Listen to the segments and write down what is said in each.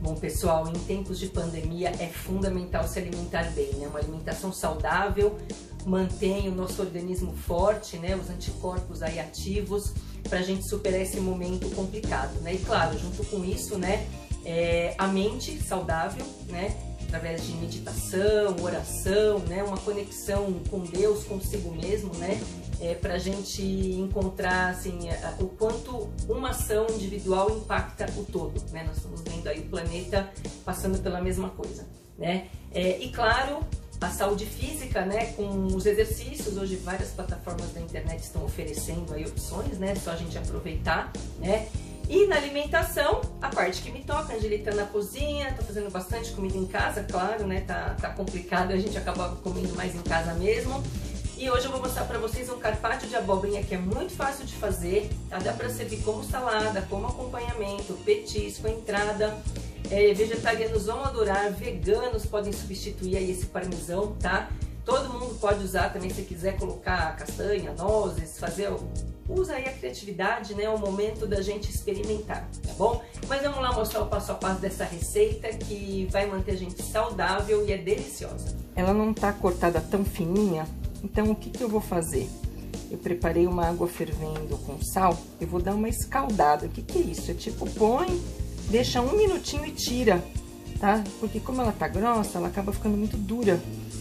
Bom, pessoal, em tempos de pandemia é fundamental se alimentar bem, né? Uma alimentação saudável mantém o nosso organismo forte, né? Os anticorpos aí ativos para a gente superar esse momento complicado, né? E claro, junto com isso, né? A mente saudável, né? Através de meditação, oração, né? Uma conexão com Deus, consigo mesmo, né? Para a gente encontrar assim, o quanto uma ação individual impacta o todo, né? Nós estamos vendo aí o planeta passando pela mesma coisa, né? E claro, a saúde física, né? Com os exercícios, hoje várias plataformas da internet estão oferecendo aí opções, né? Só a gente aproveitar, né? E na alimentação, a parte que me toca, a Angelita na cozinha, tá fazendo bastante comida em casa, claro, né? Tá complicado, a gente acaba comendo mais em casa mesmo. E hoje eu vou mostrar para vocês um carpaccio de abobrinha que é muito fácil de fazer, tá? Dá para servir como salada, como acompanhamento, petisco, entrada. Vegetarianos vão adorar, veganos podem substituir aí esse parmesão, tá? Todo mundo pode usar também se quiser colocar castanha, nozes, fazer... Usa aí a criatividade, né? É o momento da gente experimentar, tá bom? Mas vamos lá mostrar o passo a passo dessa receita que vai manter a gente saudável e é deliciosa. Ela não tá cortada tão fininha, então o que eu vou fazer? Eu preparei uma água fervendo com sal, eu vou dar uma escaldada. O que é isso? É tipo, põe, deixa 1 minutinho e tira, tá? Porque como ela tá grossa, ela acaba ficando muito dura.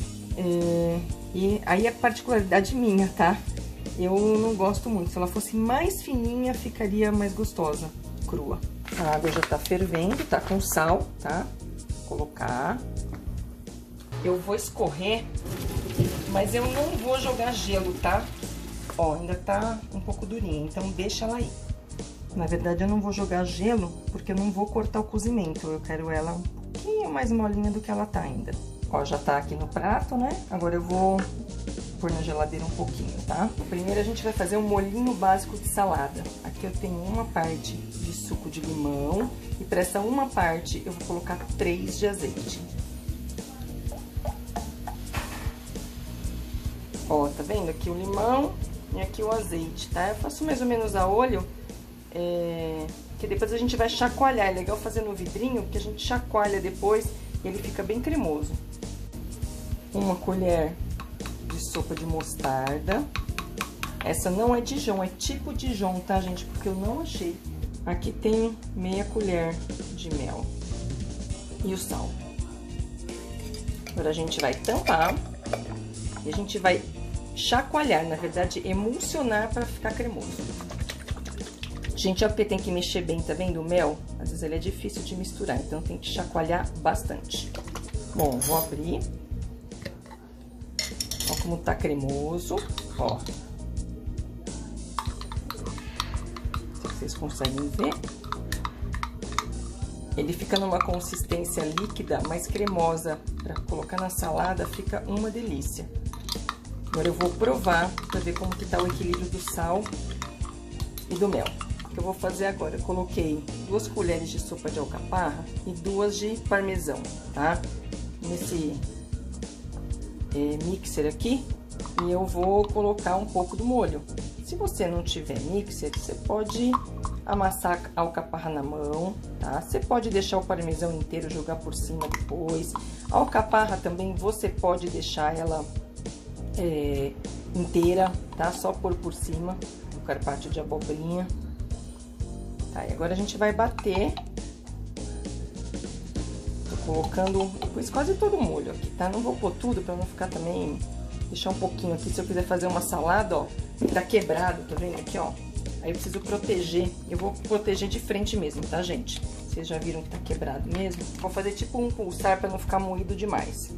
E aí é particularidade minha, tá? Eu não gosto muito. Se ela fosse mais fininha, ficaria mais gostosa, crua. A água já tá fervendo, tá com sal, tá? Vou colocar. Eu vou escorrer, mas eu não vou jogar gelo, tá? Ó, ainda tá um pouco durinha, então deixa ela aí. Na verdade, eu não vou jogar gelo, porque eu não vou cortar o cozimento. Eu quero ela um pouquinho mais molinha do que ela tá ainda. Ó, já tá aqui no prato, né? Agora eu vou pôr na geladeira um pouquinho, tá? Primeiro a gente vai fazer um molhinho básico de salada. Aqui eu tenho uma parte de suco de limão e para essa uma parte eu vou colocar 3 de azeite. Ó, tá vendo? Aqui o limão e aqui o azeite, tá? Eu faço mais ou menos a olho, que depois a gente vai chacoalhar. É legal fazer no vidrinho, porque a gente chacoalha depois e ele fica bem cremoso. Uma colher de sopa de mostarda. Essa não é Dijon, é tipo Dijon, tá, gente? Porque eu não achei. Aqui tem meia colher de mel e o sal. Agora a gente vai tampar e a gente vai chacoalhar, na verdade, emulsionar para ficar cremoso. Gente, ó, porque tem que mexer bem, tá vendo? O mel, às vezes ele é difícil de misturar, então tem que chacoalhar bastante. Bom, vou abrir. Ó como tá cremoso, ó. Não sei se vocês conseguem ver. Ele fica numa consistência líquida, mais cremosa. Pra colocar na salada fica uma delícia. Agora eu vou provar pra ver como que tá o equilíbrio do sal e do mel. O que eu vou fazer agora? Eu coloquei 2 colheres de sopa de alcaparra e 2 de parmesão, tá? Nesse mixer aqui, e eu vou colocar um pouco do molho. Se você não tiver mixer, você pode amassar a alcaparra na mão, tá? Você pode deixar o parmesão inteiro, jogar por cima depois. A alcaparra também você pode deixar ela inteira, tá? Só pôr por cima do carpaccio de abobrinha. Tá, e agora a gente vai bater. Colocando, pus quase todo o molho aqui, tá? Não vou pôr tudo pra não ficar também, deixar um pouquinho aqui. Se eu quiser fazer uma salada, ó, tá quebrado, tá vendo aqui, ó? Aí eu preciso proteger, eu vou proteger de frente mesmo, tá, gente? Vocês já viram que tá quebrado mesmo? Vou fazer tipo um pulsar pra não ficar moído demais.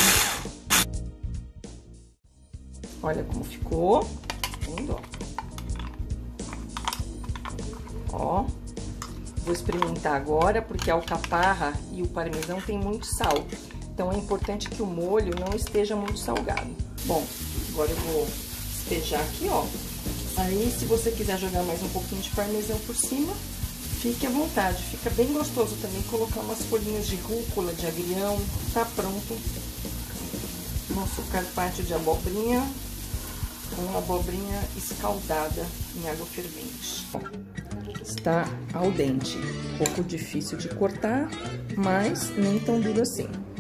Olha como ficou, tá vendo, ó? Ó. Vou experimentar agora, porque a alcaparra e o parmesão tem muito sal. Então, é importante que o molho não esteja muito salgado. Bom, agora eu vou despejar aqui, ó. Aí, se você quiser jogar mais um pouquinho de parmesão por cima, fique à vontade. Fica bem gostoso também colocar umas folhinhas de rúcula, de agrião. Tá pronto nosso carpaccio de abobrinha com abobrinha escaldada em água fervente. tá al dente. Um pouco difícil de cortar, mas nem tão duro assim.